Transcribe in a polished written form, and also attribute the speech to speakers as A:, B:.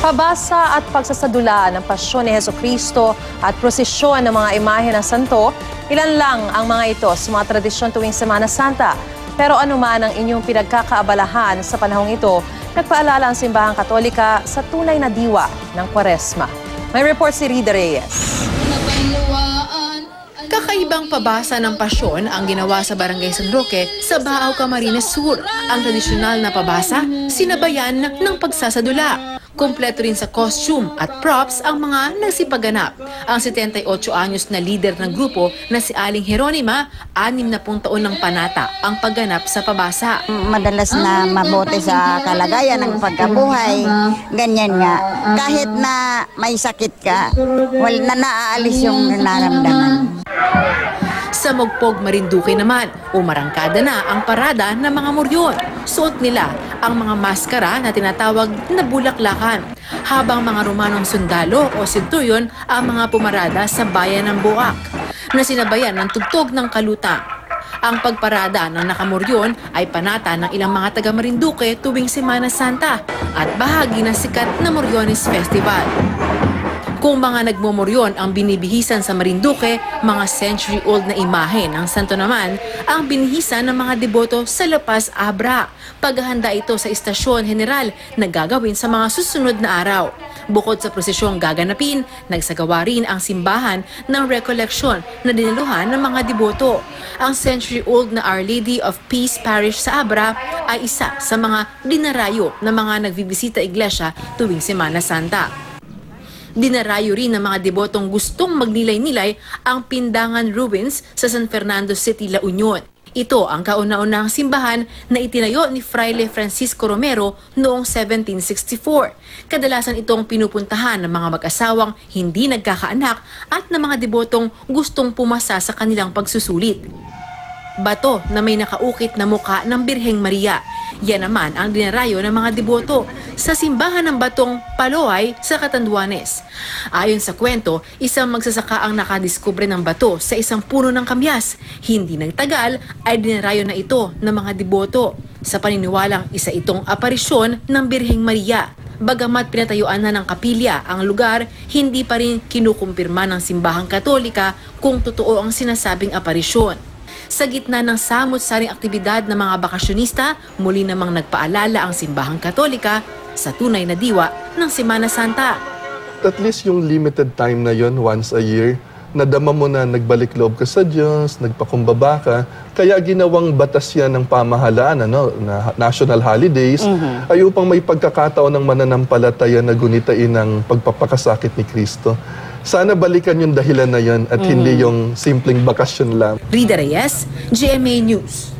A: Pabasa at pagsasadula ng pasyon ni Hesukristo at prosesyon ng mga imahe ng santo, ilan lang ang mga ito sa mga tradisyon tuwing Semana Santa. Pero anuman ang inyong pinagkakaabalahan sa panahong ito, nagpaalala ang simbahang Katolika sa tunay na diwa ng Kwaresma. May report si Rida Reyes.
B: Kakaibang pabasa ng pasyon ang ginawa sa Barangay San Roque sa Baaw, Camarines Sur. Ang tradisyonal na pabasa, sinabayan ng pagsasadula. Kompleto rin sa costume at props ang mga nagsipaganap. Ang 78 anyos na leader ng grupo na si Aling Jeronima, 60 taon ng panata ang pagganap sa pabasa.
C: Madalas na mabuti sa kalagayan ng pagkabuhay, ganyan nga. Kahit na may sakit ka, wala na naaalis yung nararamdaman.
B: Sa Mogpog, Marinduque naman, umarangkada na ang parada ng mga moryon. Suot nila ang mga maskara na tinatawag na bulaklakan, habang mga Romanong sundalo o centurion ang mga pumarada sa bayan ng Boac, na sinabayan ng tugtog ng kalutang. Ang pagparada ng nakamoryon ay panata ng ilang mga taga Marinduque tuwing Semana Santa at bahagi ng sikat na Moriones Festival. Kung mga nagmomoryon ang binibihisan sa Marinduque, mga century-old na imahe ng santo naman ang binihisan ng mga deboto sa La Paz, Abra. Paghahanda ito sa istasyon general na gagawin sa mga susunod na araw. Bukod sa prosesyong gaganapin, nagsagawa rin ang simbahan ng recollection na diniluhan ng mga deboto. Ang century-old na Our Lady of Peace Parish sa Abra ay isa sa mga dinarayo ng mga nagbibisita iglesia tuwing Semana Santa. Dinarayo rin ng mga debotong gustong magnilay-nilay ang Pindangan Ruins sa San Fernando City, La Union. Ito ang kauna-unahang simbahan na itinayo ni Fraile Francisco Romero noong 1764. Kadalasan itong pinupuntahan ng mga mag-asawang hindi nagkakaanak at ng mga debotong gustong pumasa sa kanilang pagsusulit. Bato na may nakaukit na mukha ng Birheng Maria. Yan naman ang dinarayo ng mga deboto sa simbahan ng Batong Paloay sa Catanduanes. Ayon sa kwento, isang magsasaka ang nakadiskubre ng bato sa isang puno ng kamyas. Hindi nagtagal ay dinarayo na ito ng mga deboto sa paniniwalang isa itong aparisyon ng Birheng Maria. Bagamat pinatayuan na ng kapilya ang lugar, hindi pa rin kinukumpirma ng simbahang Katolika kung totoo ang sinasabing aparisyon. Sa gitna ng samot-saring aktibidad ng mga bakasyonista, muli namang nagpaalala ang simbahang Katolika sa tunay na diwa ng Semana Santa.
D: At least yung limited time na yon, once a year, nadama mo na nagbalik loob ka sa Diyos, nagpakumbaba ka, kaya ginawang batas yan ng pamahalaan, na national holidays, ay upang may pagkakataon ng mananampalataya na gunitain ng pagpapakasakit ni Kristo. Sana balikan yung dahilan na yon at hindi yung simpleng bakasyon lang.
B: Rida Reyes, GMA News.